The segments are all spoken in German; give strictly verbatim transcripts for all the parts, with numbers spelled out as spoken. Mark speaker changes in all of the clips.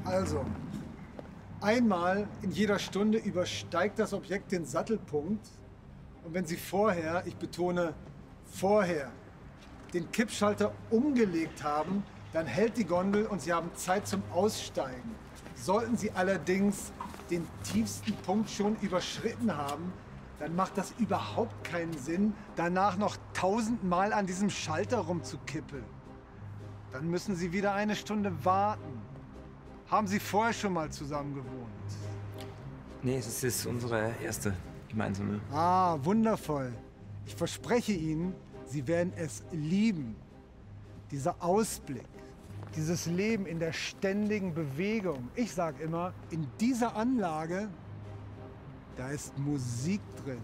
Speaker 1: Also, einmal in jeder Stunde übersteigt das Objekt den Sattelpunkt. Und wenn Sie vorher, ich betone vorher, den Kippschalter umgelegt haben, dann hält die Gondel und Sie haben Zeit zum Aussteigen. Sollten Sie allerdings den tiefsten Punkt schon überschritten haben, dann macht das überhaupt keinen Sinn, danach noch tausendmal an diesem Schalter rumzukippeln. Dann müssen Sie wieder eine Stunde warten. Haben Sie vorher schon mal zusammen gewohnt?
Speaker 2: Nee, es ist unsere erste gemeinsame.
Speaker 1: Ah, wundervoll. Ich verspreche Ihnen, Sie werden es lieben. Dieser Ausblick, dieses Leben in der ständigen Bewegung. Ich sage immer, in dieser Anlage, da ist Musik drin.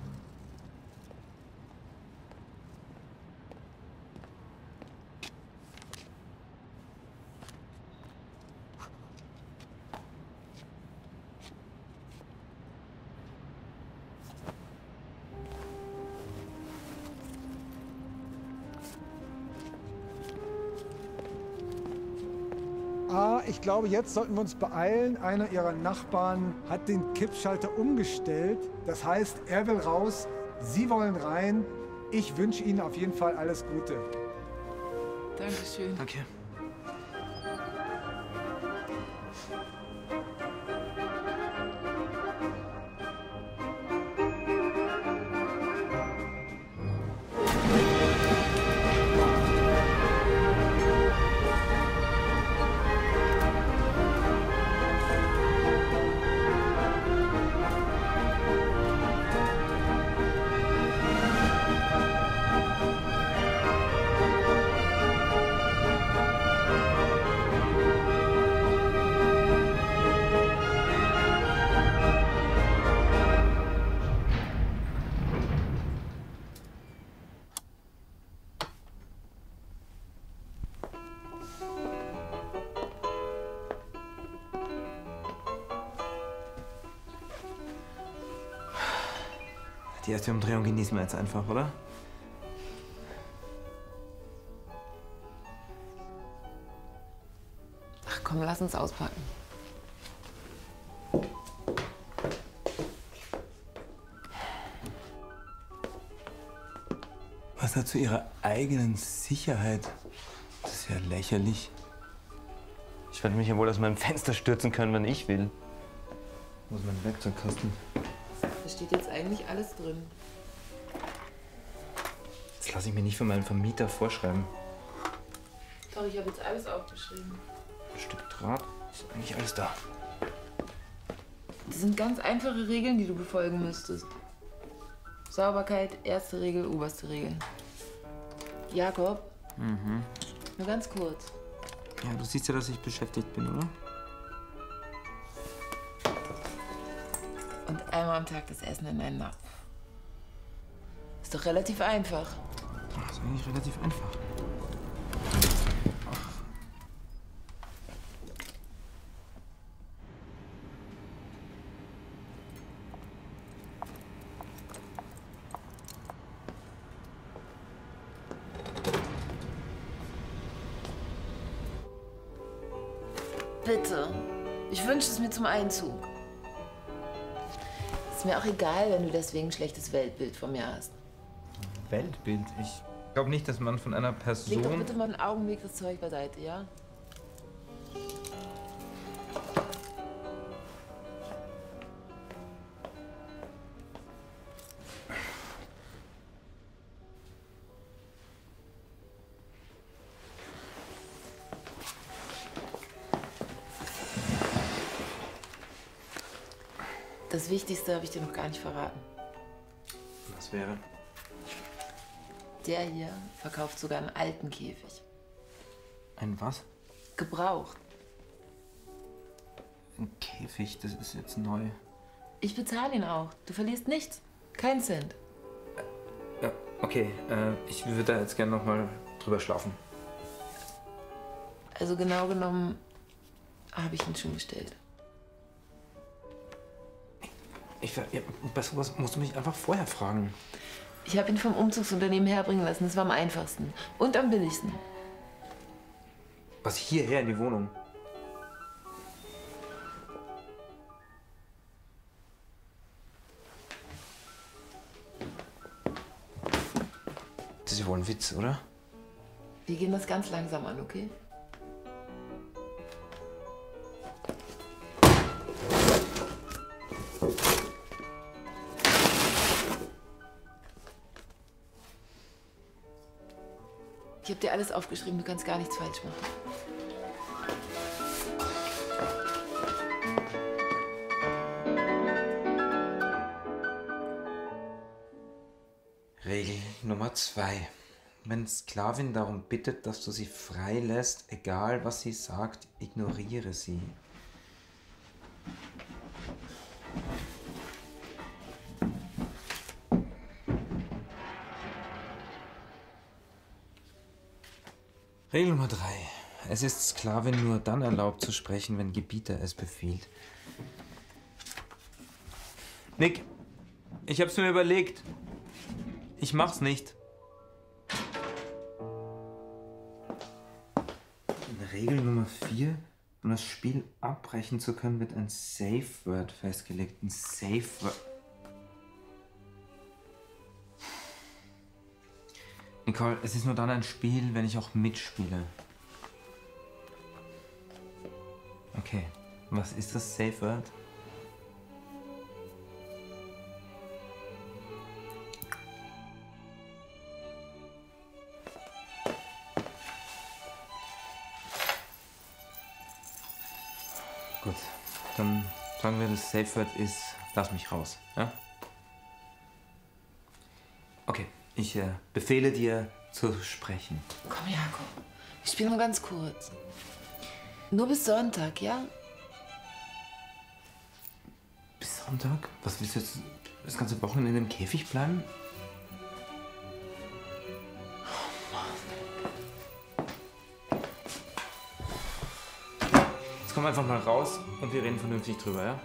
Speaker 1: Ah, ich glaube, jetzt sollten wir uns beeilen. Einer Ihrer Nachbarn hat den Kippschalter umgestellt. Das heißt, er will raus, Sie wollen rein. Ich wünsche Ihnen auf jeden Fall alles Gute.
Speaker 3: Dankeschön.
Speaker 2: Danke. Die erste Umdrehung genießen wir jetzt einfach, oder?
Speaker 3: Ach komm, lass uns auspacken.
Speaker 2: Was da zu ihrer eigenen Sicherheit? Das ist ja lächerlich. Ich werde mich ja wohl aus meinem Fenster stürzen können, wenn ich will. Wo ist mein Werkzeugkasten?
Speaker 3: Da steht jetzt eigentlich alles drin.
Speaker 2: Das lasse ich mir nicht von meinem Vermieter vorschreiben.
Speaker 3: Doch, ich habe jetzt alles aufgeschrieben.
Speaker 2: Ein Stück Draht, ist eigentlich alles da.
Speaker 3: Das sind ganz einfache Regeln, die du befolgen müsstest. Sauberkeit, erste Regel, oberste Regel. Jakob?
Speaker 2: Mhm.
Speaker 3: Nur ganz kurz.
Speaker 2: Ja, du siehst ja, dass ich beschäftigt bin, oder?
Speaker 3: Und einmal am Tag das Essen in einen Napf. Ist doch relativ einfach.
Speaker 2: Das ist eigentlich relativ einfach.
Speaker 3: Bitte. Ich wünsche es mir zum Einzug. Ist mir auch egal, wenn du deswegen ein schlechtes Weltbild von mir hast.
Speaker 2: Weltbild? Ich glaube nicht, dass man von einer Person...
Speaker 3: Leg doch bitte mal einen Augenblick das Zeug beiseite, ja? Das Wichtigste habe ich dir noch gar nicht verraten.
Speaker 2: Was wäre?
Speaker 3: Der hier verkauft sogar einen alten Käfig.
Speaker 2: Ein was?
Speaker 3: Gebraucht.
Speaker 2: Ein Käfig, das ist jetzt neu.
Speaker 3: Ich bezahle ihn auch. Du verlierst nichts. Kein Cent.
Speaker 2: Ja, okay, äh, ich würde da jetzt gerne noch mal drüber schlafen.
Speaker 3: Also genau genommen habe ich ihn schon bestellt.
Speaker 2: Ich, ja, bei sowas musst du mich einfach vorher fragen.
Speaker 3: Ich habe ihn vom Umzugsunternehmen herbringen lassen. Das war am einfachsten. Und am billigsten.
Speaker 2: Was, hierher in die Wohnung? ein Witz, oder?
Speaker 3: Wir gehen das ganz langsam an, okay? Ich habe dir alles aufgeschrieben, du kannst gar nichts falsch machen.
Speaker 2: Regel Nummer zwei. Wenn Sklavin darum bittet, dass du sie frei lässt, egal was sie sagt, ignoriere sie. Regel Nummer drei. Es ist Sklavin nur dann erlaubt zu sprechen, wenn Gebieter es befiehlt. Nick, ich hab's mir überlegt. Ich mach's nicht. In Regel Nummer vier, um das Spiel abbrechen zu können, wird ein Safe Word festgelegt. Ein Safe Word. Nicole, es ist nur dann ein Spiel, wenn ich auch mitspiele. Okay, was ist das Safe Word? Gut, dann sagen wir, das Safe Word ist, lass mich raus, ja? Okay, ich äh, befehle dir zu sprechen.
Speaker 3: Komm, Jakob, wir spielen nur ganz kurz. Nur bis Sonntag, ja?
Speaker 2: Bis Sonntag? Was willst du jetzt das ganze Wochenende im Käfig bleiben? Jetzt komm einfach mal raus und wir reden vernünftig drüber, ja?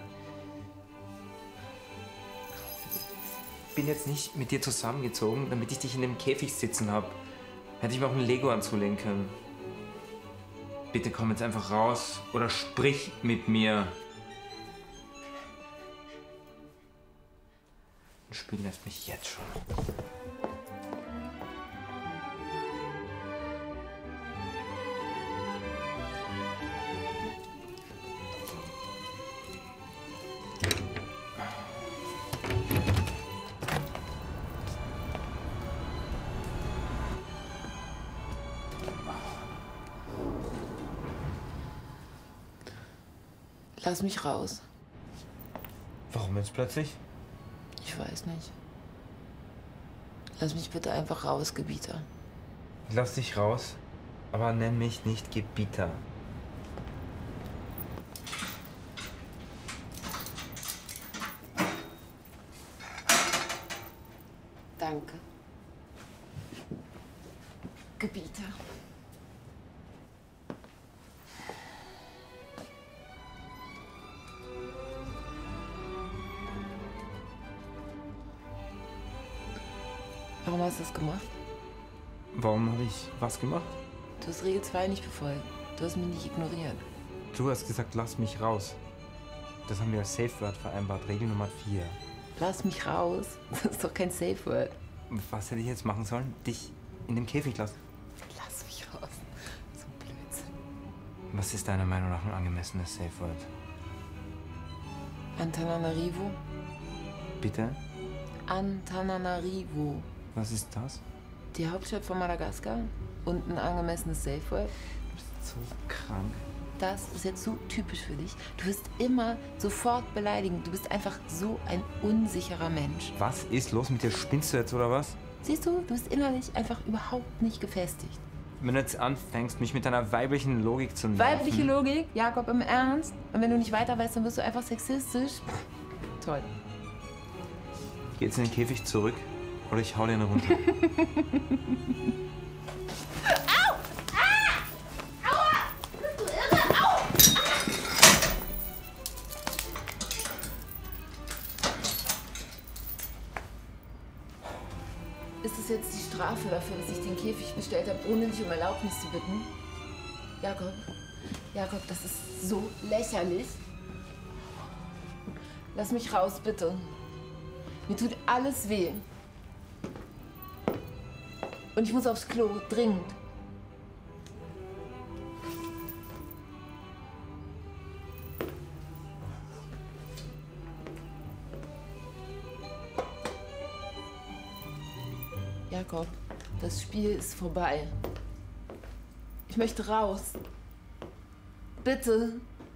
Speaker 2: Ich bin jetzt nicht mit dir zusammengezogen, damit ich dich in dem Käfig sitzen habe. Hätte ich mir auch ein Lego anzulegen können. Bitte komm jetzt einfach raus oder sprich mit mir. Ein Spiel lässt mich jetzt schon.
Speaker 3: Lass mich raus.
Speaker 2: Warum jetzt plötzlich?
Speaker 3: Ich weiß nicht. Lass mich bitte einfach raus, Gebieter.
Speaker 2: Ich lass dich raus, aber nenn mich nicht Gebieter.
Speaker 3: Danke. Gebieter. Warum hast du das gemacht?
Speaker 2: Warum habe ich was gemacht?
Speaker 3: Du hast Regel zwei nicht befolgt. Du hast mich nicht ignoriert.
Speaker 2: Du hast gesagt, lass mich raus. Das haben wir als Safe Word vereinbart, Regel Nummer vier.
Speaker 3: Lass mich raus. Das ist doch kein Safe Word.
Speaker 2: Was hätte ich jetzt machen sollen? Dich in dem Käfig lassen?
Speaker 3: Lass mich raus. So Blödsinn.
Speaker 2: Was ist deiner Meinung nach ein angemessenes Safe Word?
Speaker 3: Antananarivo.
Speaker 2: Bitte?
Speaker 3: Antananarivo.
Speaker 2: Was ist das?
Speaker 3: Die Hauptstadt von Madagaskar und ein angemessenes Safe Word.
Speaker 2: Du bist so krank.
Speaker 3: Das ist jetzt so typisch für dich. Du wirst immer sofort beleidigen. Du bist einfach so ein unsicherer Mensch.
Speaker 2: Was ist los mit dir? Spinnst du jetzt oder was?
Speaker 3: Siehst du, du bist innerlich einfach überhaupt nicht gefestigt.
Speaker 2: Wenn du jetzt anfängst, mich mit deiner weiblichen Logik zu nerven...
Speaker 3: Weibliche Logik? Jakob, im Ernst? Und wenn du nicht weiter weißt, dann wirst du einfach sexistisch? Toll.
Speaker 2: Geh jetzt in den Käfig zurück oder ich hau dir eine runter.
Speaker 3: Au! Ah! Aua! Bist du irre? Au! Ist es jetzt die Strafe dafür, dass ich den Käfig bestellt habe, ohne dich um Erlaubnis zu bitten? Jakob, Jakob, das ist so lächerlich. Lass mich raus, bitte. Mir tut alles weh. Und ich muss aufs Klo, dringend. Jakob, das Spiel ist vorbei. Ich möchte raus. Bitte.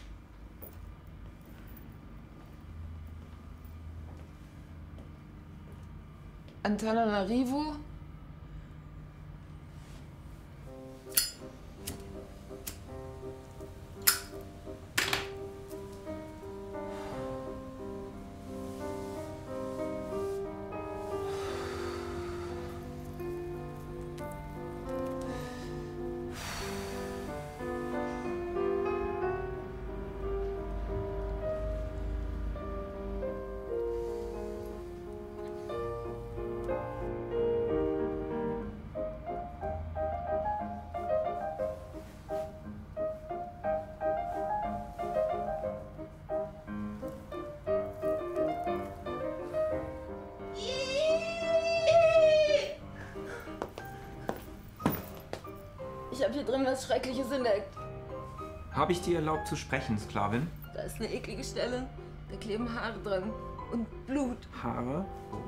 Speaker 3: Antananarivo? Ich habe hier drin was Schreckliches entdeckt.
Speaker 2: Habe ich dir erlaubt zu sprechen, Sklavin?
Speaker 3: Da ist eine eklige Stelle. Da kleben Haare dran. Und Blut.
Speaker 2: Haare?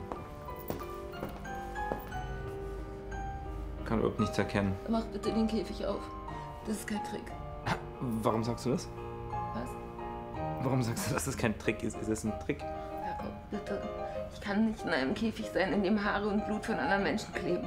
Speaker 2: Kann überhaupt nichts erkennen.
Speaker 3: Mach bitte den Käfig auf. Das ist kein Trick.
Speaker 2: Warum sagst du das?
Speaker 3: Was?
Speaker 2: Warum sagst du, dass das kein Trick ist? Ist es ein Trick?
Speaker 3: Jakob, bitte. Ich kann nicht in einem Käfig sein, in dem Haare und Blut von anderen Menschen kleben.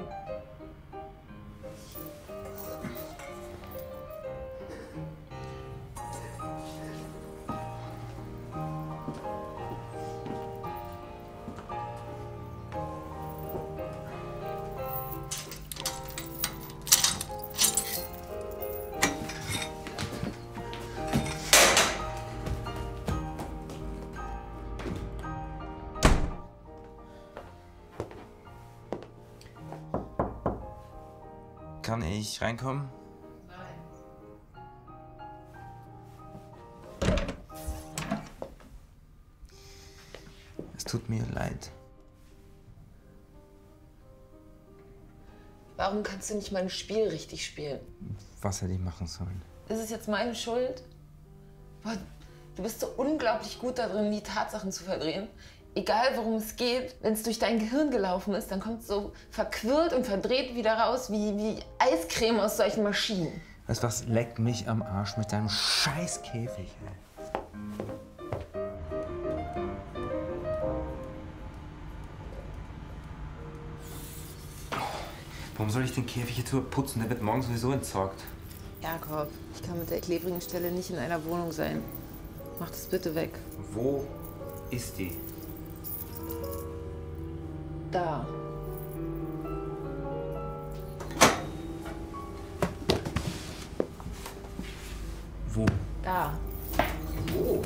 Speaker 2: Kann ich reinkommen?
Speaker 3: Nein.
Speaker 2: Es tut mir leid.
Speaker 3: Warum kannst du nicht mein Spiel richtig spielen?
Speaker 2: Was hätte ich machen sollen?
Speaker 3: Ist es jetzt meine Schuld? Boah, du bist so unglaublich gut darin, die Tatsachen zu verdrehen. Egal, worum es geht, wenn es durch dein Gehirn gelaufen ist, dann kommt es so verquirlt und verdreht wieder raus wie, wie Eiscreme aus solchen Maschinen.
Speaker 2: Weißt du was? Leck mich am Arsch mit deinem scheiß Käfig, ey. Warum soll ich den Käfig jetzt überhaupt putzen? Der wird morgen sowieso entsorgt.
Speaker 3: Jakob, ich kann mit der klebrigen Stelle nicht in einer Wohnung sein. Mach das bitte weg.
Speaker 2: Wo ist die?
Speaker 3: Da.
Speaker 2: Wo?
Speaker 3: Da.
Speaker 2: Wo?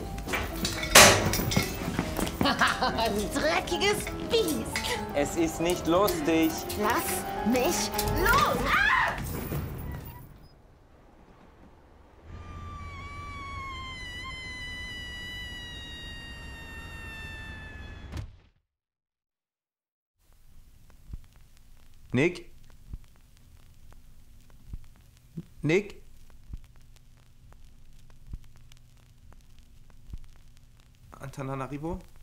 Speaker 4: Ein dreckiges Biest.
Speaker 2: Es ist nicht lustig.
Speaker 4: Lass mich los. Ah!
Speaker 2: Nick? Nick? Antananarivo?